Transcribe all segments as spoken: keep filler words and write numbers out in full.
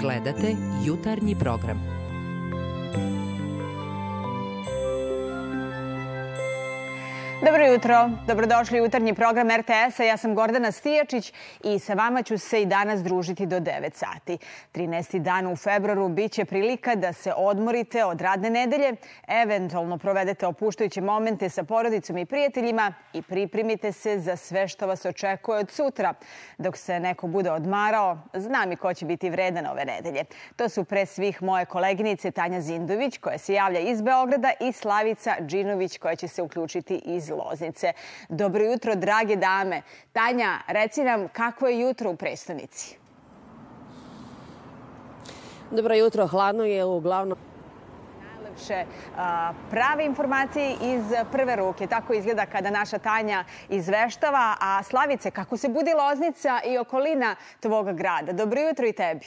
Gledate jutarnji program. Dobro jutro, dobrodošli u jutarnji program er te es-a. Ja sam Gordana Stijačić i sa vama ću se i danas družiti do devet sati. trinaesti dan u februaru biće prilika da se odmorite od radne nedelje, eventualno provedete opuštajuće momente sa porodicom i prijateljima i pripremite se za sve što vas očekuje od sutra. Dok se neko bude odmarao, znam i ko će biti vredan ove nedelje. To su pre svih moje koleginice Tanja Zindović, koja se javlja iz Beograda, i Slavica Džinović, koja će se uključiti iz Loznice. Dobro jutro, drage dame. Tanja, reci nam kako je jutro u prestonici? Dobro jutro, hladno je uglavnom. Najlepše prave informacije iz prve ruke. Tako izgleda kada naša Tanja izveštava. A Slavice, kako se budi Loznica i okolina tvoga grada? Dobro jutro i tebi.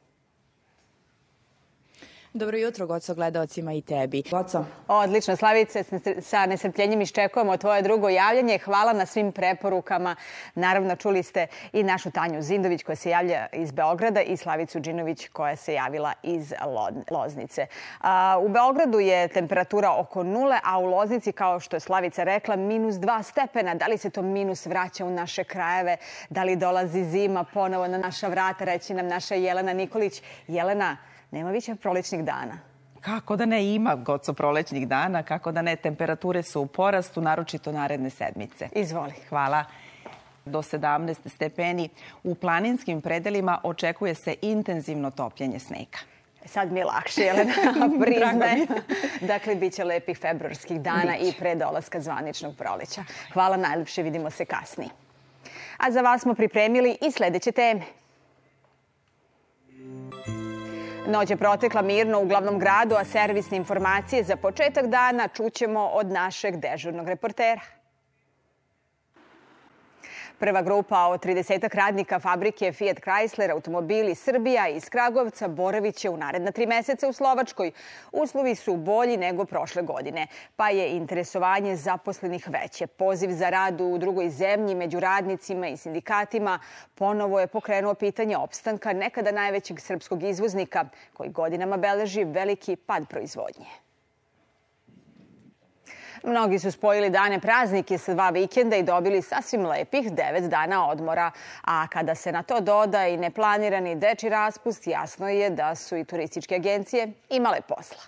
Dobro jutro, Goco, gledaocima i tebi. Goco. Odlično, Slavice, sa nestrpljenjem iščekujemo tvoje drugo javljanje. Hvala na svim preporukama. Naravno, čuli ste i našu Tanju Zindović, koja se javlja iz Beograda, i Slavicu Džinović, koja se javila iz Loznice. U Beogradu je temperatura oko nule, a u Loznici, kao što je Slavica rekla, minus dva stepena. Da li se to minus vraća u naše krajeve? Da li dolazi zima ponovo na naša vrata? Reći nam naša Jelena Nikolić. Jelena, nema više prolećnih dana. Kako da ne, ima, Goco, prolećnih dana, kako da ne, temperature su u porastu, naročito naredne sedmice. Izvoli. Hvala. Do sedamnaest stepeni. U planinskim predelima očekuje se intenzivno topljenje snega. Sad mi je lakše, Jelena, priznaje. Dakle, bit će lepih februarskih dana i pre dolaska zvaničnog proleća. Hvala najlepše, vidimo se kasnije. A za vas smo pripremili i sledeće teme. Noć je protekla mirno u glavnom gradu, a servisne informacije za početak dana čućemo od našeg dežurnog reportera. Prva grupa od tridesetak radnika fabrike Fiat Chrysler Automobili Srbija iz Kragovca boraviće u naredna tri meseca u Slovačkoj. Uslovi su bolji nego prošle godine, pa je interesovanje zaposlenih veće. Poziv za rad u drugoj zemlji među radnicima i sindikatima ponovo je pokrenuo pitanje opstanka nekada najvećeg srpskog izvoznika, koji godinama beleži veliki pad proizvodnje. Mnogi su spojili dane praznike sa dva vikenda i dobili sasvim lepih devet dana odmora. A kada se na to doda i neplanirani dečji raspust, jasno je da su i turističke agencije imale posla.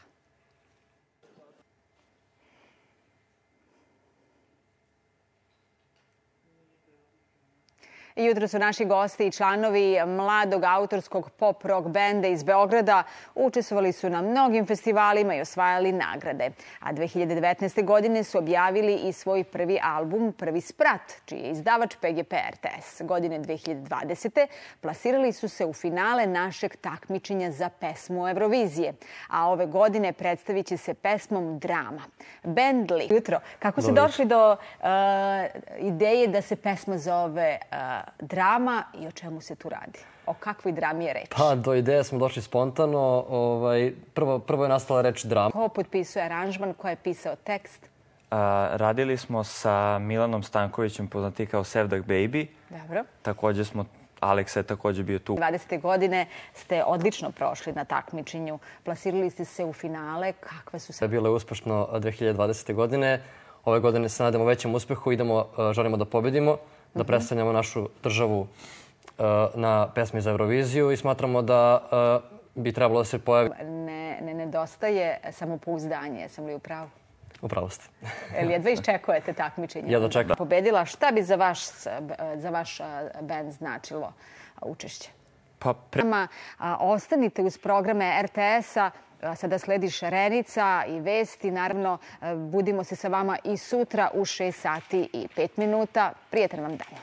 Jutro su naši gosti i članovi mladog autorskog pop-rock benda iz Beograda. Učestvovali su na mnogim festivalima i osvajali nagrade. A dve hiljade devetnaeste. godine su objavili i svoj prvi album Prvi sprat, čiji je izdavač pe ge pe er te es. Godine dve hiljade dvadesete. plasirali su se u finale našeg takmičenja za pesmu Eurovizije. A ove godine predstavit će se pesmom Drama. Bend Lik. Jutro, kako ste došli do uh, ideje da se pesma zove uh, Drama i o čemu se tu radi? O kakvoj drami je reč? Pa, do ideje smo došli spontano. Ovaj, prvo, prvo je nastala reč drama. Ko potpisuje aranžman, ko je pisao tekst? A, radili smo sa Milanom Stankovićem, poznati kao Sevdak Baby. Dobro. Također smo, Aleksa je također bio tu. dvadesete. godine ste odlično prošli na takmičenju. Plasirali ste se u finale. Kakve su se... Bilo je uspešno dve hiljade dvadesete. godine. Ove godine se nadamo većem uspehu. Idemo, želimo da pobedimo, da predstavljamo našu državu na pesmi za Euroviziju i smatramo da bi trebalo da se pojavi... Ne, ne nedostaje samopouzdanje, sam li u pravu? U pravu ste. Ili jedva iščekujete takmičenje? Jedva čekam. Pobedila, šta bi za vaš, za vaš band značilo učešće? Pa pre... Ostanite uz programe er te es-a. Sada sledi Šarenica i vesti. Naravno, budimo se sa vama i sutra u šest sati i pet minuta. Prijetan vam dan.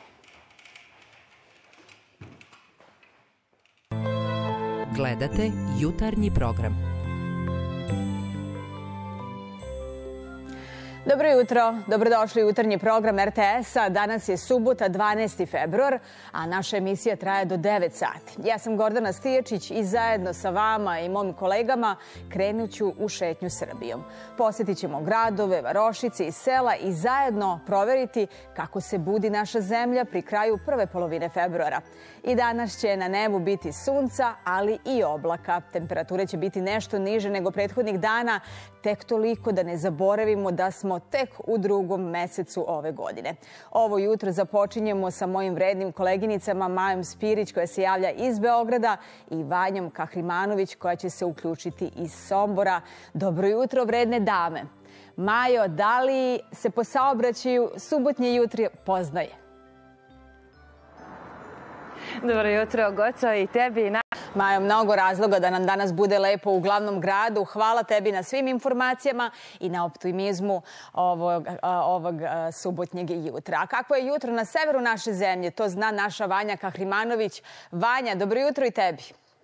Gledate jutarnji program. Dobro jutro, dobrodošli u jutarnji program R T S-a. Danas je subota, dvanaesti februar, a naša emisija traje do devet sati. Ja sam Gordana Stijačić i zajedno sa vama i mojim kolegama krenut ću u šetnju Srbijom. Posjetit ćemo gradove, varošice i sela i zajedno proveriti kako se budi naša zemlja pri kraju prve polovine februara. I danas će na nebu biti sunca, ali i oblaka. Temperature će biti nešto niže nego prethodnih dana, tek toliko da ne zaboravimo da smo tek u drugom mesecu ove godine. Ovo jutro započinjemo sa mojim vrednim koleginicama Majom Spirić, koja se javlja iz Beograda, i Vanjom Kahrimanović, koja će se uključiti iz Sombora. Dobro jutro, vredne dame. Majo, da li se po saobraćaju subotnje jutro poznaje? Dobro jutro, Goco, i tebi. Majo, mnogo razloga da nam danas bude lepo u glavnom gradu. Hvala tebi na svim informacijama i na optimizmu ovog, ovog subotnjeg jutra. A kako je jutro na severu naše zemlje, to zna naša Vanja Kahrimanović. Vanja, dobro jutro i tebi.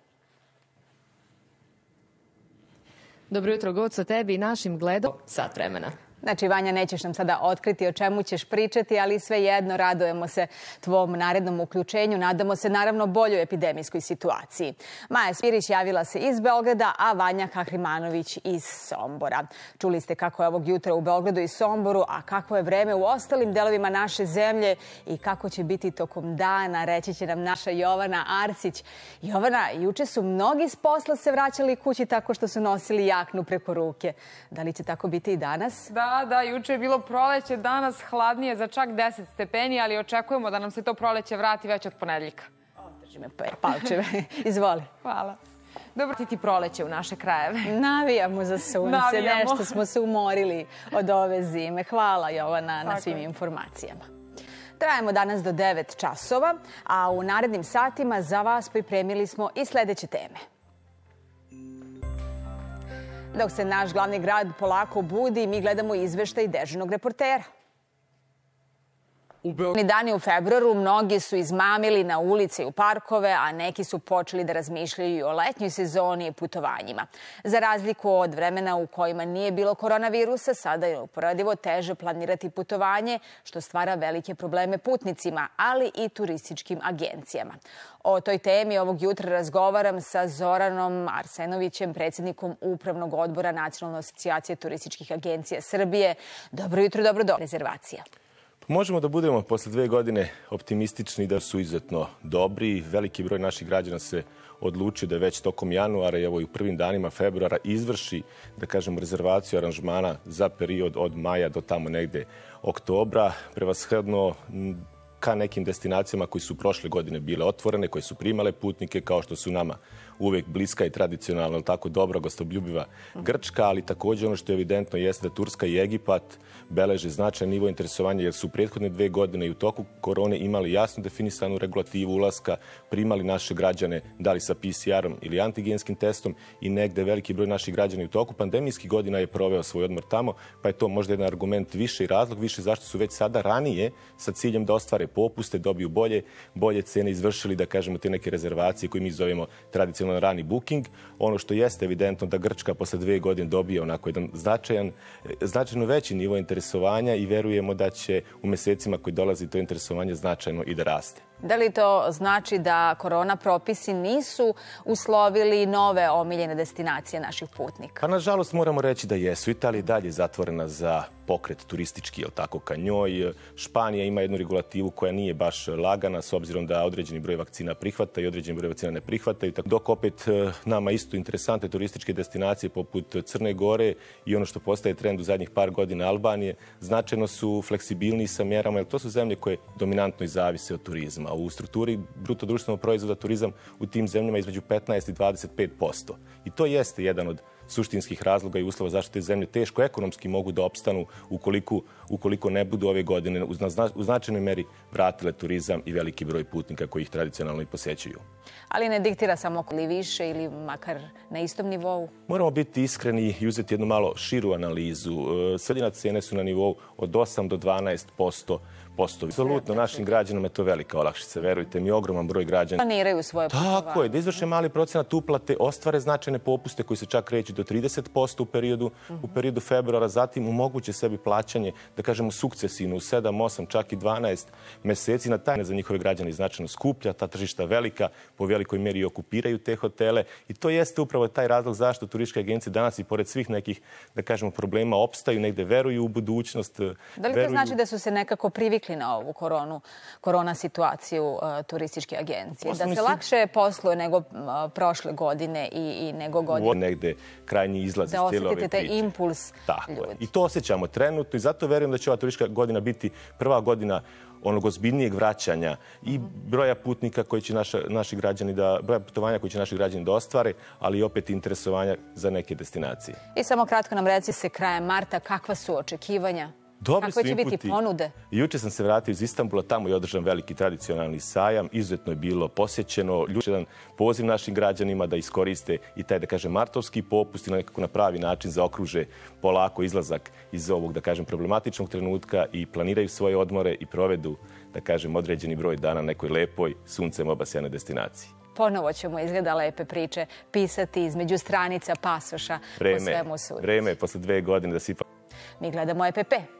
Dobro jutro, Goco, tebi i našim gledom sat vremena. Znači, Vanja, nećeš nam sada otkriti o čemu ćeš pričati, ali svejedno radujemo se tvom narednom uključenju. Nadamo se naravno boljoj epidemijskoj situaciji. Maja Spirić javila se iz Beograda, a Vanja Kahrimanović iz Sombora. Čuli ste kako je ovog jutra u Beogradu i Somboru, a kako je vreme u ostalim delovima naše zemlje i kako će biti tokom dana, reći će nam naša Jovana Arsić. Jovana, juče su mnogi s posla se vraćali kući tako što su nosili jaknu preko ruke. Da li će tako biti i danas? Da. Da, da, juče je bilo proleće, danas hladnije za čak deset stepeni, ali očekujemo da nam se to proleće vrati već od ponedeljka. Drži me palčeve. Izvoli. Hvala. Dobro ti ti proleće u naše krajeve. Navijamo za sunce. Navijamo. Nešto smo se umorili od ove zime. Hvala, Jovana, na svim informacijama. Trajemo danas do devet časova, a u narednim satima za vas pripremili smo i sledeće teme. Dok se naš glavni grad polako budi, mi gledamo izveštaj dežurnog reportera. Ni dani u februaru mnogi su izmamili na ulice i u parkove, a neki su počeli da razmišljaju o letnjoj sezoni i putovanjima. Za razliku od vremena u kojima nije bilo koronavirusa, sada je uporedivo teže planirati putovanje, što stvara velike probleme putnicima, ali i turističkim agencijama. O toj temi ovog jutra razgovaram sa Zoranom Arsenovićem, predsjednikom Upravnog odbora Nacionalne asocijacije turističkih agencija Srbije. Dobro jutro, dobrodošli. Rezervacija. Možemo da budemo posle dve godine optimistični da su izuzetno dobri. Veliki broj naših građana se odlučio da već tokom januara i evo i u prvim danima februara izvrši, da kažem, rezervaciju aranžmana za period od maja do tamo negde oktobra. Prevashodno ka nekim destinacijama koji su prošle godine bile otvorene, koje su primale putnike, kao što su nama uvek bliska i tradicionalno, tako dobra, gostoljubiva Grčka, ali takođe ono što je evidentno jeste da Turska i Egipat beleže značajan nivo interesovanja, jer su prethodne dve godine i u toku korone imali jasno definisanu regulativu ulaska, primali naše građane, da li sa P C R-om ili antigenskim testom, i negde veliki broj naših građana u toku pandemijskih godina je proveo svoj odmor tamo, pa je to možda jedan argument više i razlog više zašto su već sada ranije sa ciljem da ostvare popuste, dobiju bolje, bolje cene, izvršili, da kažemo, te neke rezervacije koje mi zovemo tradicionalno rani booking. Ono što jeste evidentno da Grčka posle dve godine dobije onako jedan značajan, značajno veći nivo interesovanja i verujemo da će u mesecima koji dolazi to interesovanje značajno i da raste. Da li to znači da korona propisi nisu uslovili nove omiljene destinacije naših putnika? Pa, nažalost, moramo reći da jesu. Italija je dalje zatvorena za pokret turistički, jel tako, ka njoj. Španija ima jednu regulativu koja nije baš lagana, s obzirom da određeni broj vakcina prihvata i određeni broj vakcina ne prihvataju. Dok opet nama isto interesantne turističke destinacije poput Crne Gore i ono što postaje trend u zadnjih par godina Albanije, značajno su fleksibilniji sa mjerama, jer to su zemlje koje dominantno i zavise od turizma. U strukturi bruto društvenog proizvoda turizam u tim zemljama između petnaest i dvadeset pet posto. I to jeste jedan od suštinskih razloga i uslova zašto te zemlje teško ekonomski mogu da opstanu ukoliko, ukoliko ne budu ove godine u značajnoj meri vratile turizam i veliki broj putnika koji ih tradicionalno i posećuju. Ali ne diktira samo ili više ili makar na istom nivou? Moramo biti iskreni i uzeti jednu malo širu analizu. Sredina cene su na nivou od osam do dvanaest posto posto. Apsolutno, našim građanima je to velika olakšica. Verujte mi, ogroman broj građana. Planiraju svoje putovanje. Tako je, da izvrše mali procenat uplate, ostvare značajne popuste koji se čak kreću do trideset posto u periodu, u periodu februara, zatim omoguće sebi plaćanje, da kažemo, sukcesivno u sedam, osam, čak i dvanaest meseci. Na taj za njihove građane značajno skuplja, ta tržišta velika, po velikoj meri i okupiraju te hotele i to jeste upravo taj razlog zašto turističke agencije danas i pored svih nekih, da kažemo, problema opstaju, negde veruju u budućnost. Da li to znači da su se nekako privikli na ovu koronu, korona situaciju uh, turističke agencije? Da se mislim... lakše posluje nego uh, prošle godine i, i nego godine? Negde krajnji izlaz iz cijele ove priče. Da osjetite taj impuls Tako ljudi. Je. I to osjećamo trenutno i zato verujem da će ova turistička godina biti prva godina onog ozbiljnijeg vraćanja i broja putnika koji će naša, naši građani da, broja putovanja koji će naši građani da ostvare, ali i opet interesovanja za neke destinacije. I samo kratko nam reci se krajem marta, kakva su očekivanja? Dobri Kakve su će inputi. biti ponude? Juče sam se vratio iz Istanbula, tamo je održan veliki tradicionalni sajam. Izuzetno je bilo posjećeno. Ljuče jedan poziv našim građanima da iskoriste i taj, da kažem, martovski popust i nekako na pravi način zaokruže polako izlazak iz ovog, da kažem, problematičnog trenutka i planiraju svoje odmore i provedu, da kažem, određeni broj dana na nekoj lepoj, suncem obasjanoj destinaciji. Ponovo ćemo, izgleda, lepe priče pisati između stranica pasoša po svemu sudu. Vreme je posle dve godine da si... Mi gledamo E P P.